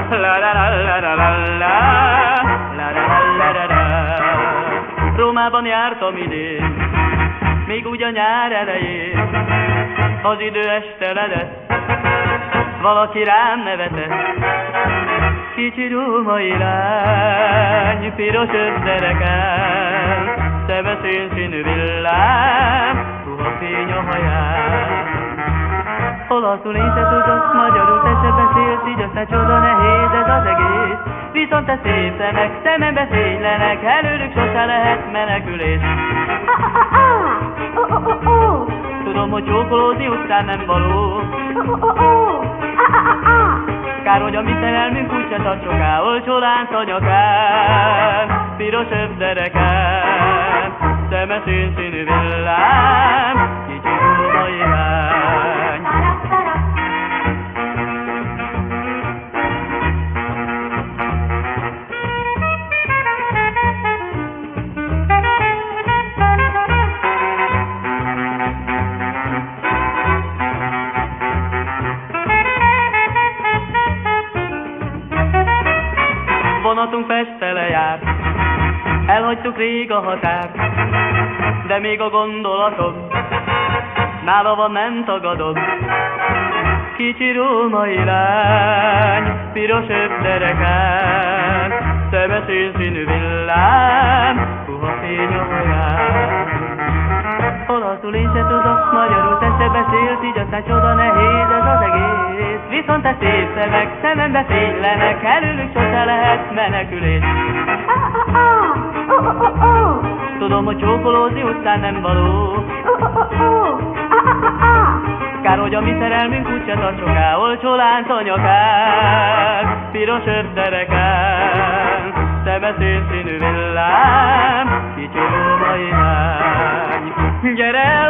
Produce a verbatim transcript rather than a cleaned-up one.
la la la la la la la la la la. Rómában jártam idén, még úgy a nyár elején, az idő esteledett, valaki rám nevetett. Kicsi római lány, piros összereken, szeme szénszínű villám, puha fény a haján. Olaszul én se tudok, magyarul te se beszélsz, így aztán csoda nehéz ez az egész. Viszont te szép szemek, szemembe fénylenek, előlük sose lehet menekülés. Tudom, hogy csókolózni után nem való. Kár, hogy a mi szerelmünk úgyse tart soká, olcsó lánc a nyakán, piros övdereken, szeme szénszínű villám, kicsi római lány. Vonatunk Pestre járt, elhagytuk rég a határt, de még a gondolatom nála van, nem tagadom. Kicsi római lány, piros övdereken, szeme szénszínű villám, puha fény a haján. Olaszul én se tudok, magyarul te se beszélsz, így aztán csoda nehéz ez az egész. Viszont te szép szemek, szemembe fénylenek, előlük sose lehet menekülés. Tudom, hogy csókolózni után nem való. Kár, hogy a mi szerelmünk úgyse tart soká, olcsó lánc a nyakán, piros övdereken, szeme szénszínű villám, kicsi római lány. Gyere